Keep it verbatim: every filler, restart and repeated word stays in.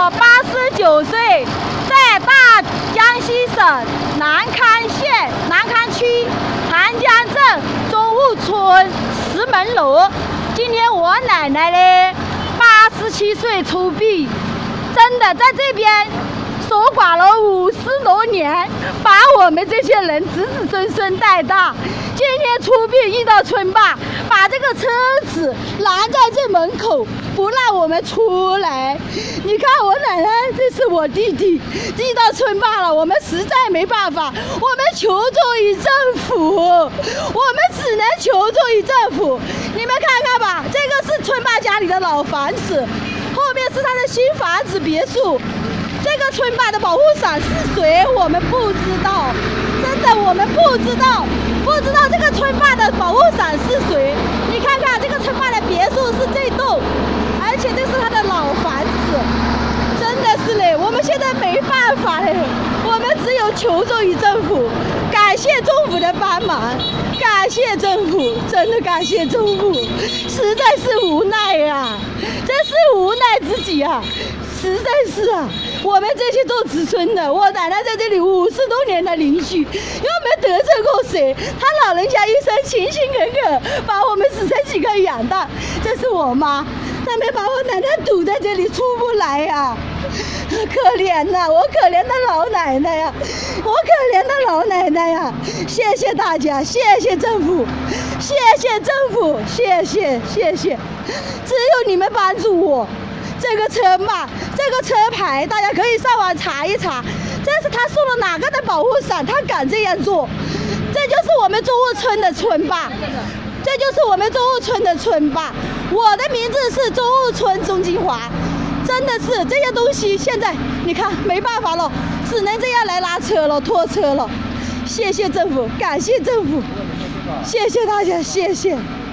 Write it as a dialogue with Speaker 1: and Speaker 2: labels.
Speaker 1: 我八十九岁，在大江西省南康县南康区长江镇中务村石门楼。今天我奶奶呢，八十七岁出殡，真的在这边守寡了五十多年，把我们这些人子子孙孙带大。今天出殡遇到村霸，把这个车子拦在这门口，不让我们出来。你看我奶奶，这是我弟弟，遇到村霸了，我们实在没办法，我们求助于政府，我们只能求助于政府。你们看看吧，这个是村霸家里的老房子，后面是他的新房子别墅。这个村霸的保护伞是谁？我们不知道，真的我们不知道，不知道这个村霸的保护伞是谁。你看看这个村霸的别墅是这栋，而且这是他的老房子，真的是嘞，我们现在没办法嘞，我们只有求助于政府，感谢政府的帮忙，感谢政府，真的感谢政府，实在是无奈呀、啊，真是无奈之极啊，实在是啊。我们这些做子孙的，我奶奶在这里五十多年的邻居，有没有得罪过谁？她老人家一生勤勤恳恳，把我们十三几个养大。这是我妈，他们把我奶奶堵在这里出不来呀、啊，可怜呐、啊，我可怜的老奶奶呀、啊，我可怜的老奶奶呀、啊！谢谢大家，谢谢政府，谢谢政府，谢谢谢谢，只有你们帮助我。这个车嘛，这个车牌大家可以上网查一查，这是他送了哪个的保护伞，他敢这样做？这就是我们中务村的村霸，这就是我们中务村的村霸。我的名字是中务村钟金华，真的是这些东西现在你看没办法了，只能这样来拉车了，拖车了。谢谢政府，感谢政府，谢谢大家，谢谢。